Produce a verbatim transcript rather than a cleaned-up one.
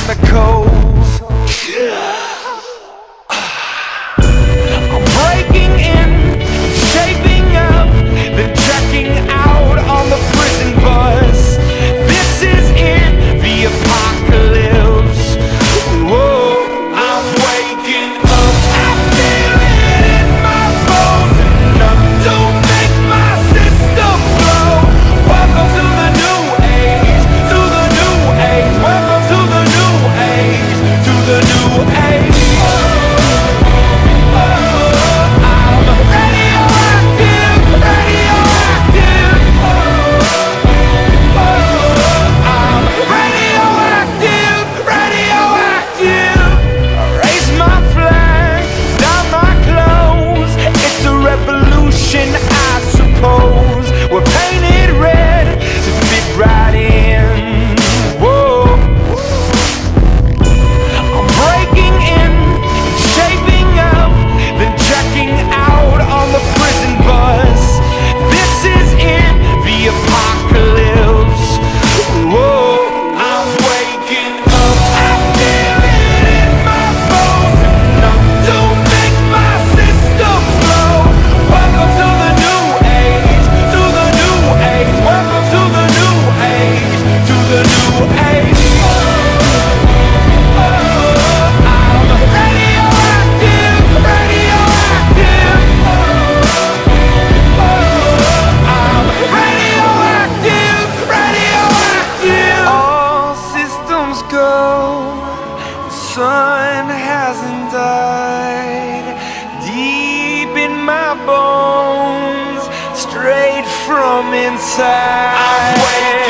chemicals. I'm breaking in, shaping up, then checking out on the prison bus. This is in the apocalypse. Whoa, I'm waking up, I feel it in my bones, enough to make my system blow. Welcome to the new age, to the new age. Welcome to the new age, to the new age. I suppose we're painted red to fit right in. Whoa, I'm breaking in, shaping up, then checking out on the prison bus. This is in the apocalypse. Whoa, I'm waking up, I feel it in my bones, enough to make my system blow. Welcome to the new age, to the new age. Welcome to the new age, to the new age. Oh, I'm radioactive, radioactive. Oh, I'm radioactive, radioactive. All systems go, the sun hasn't died. Deep in my bones, straight from inside. I'm waiting.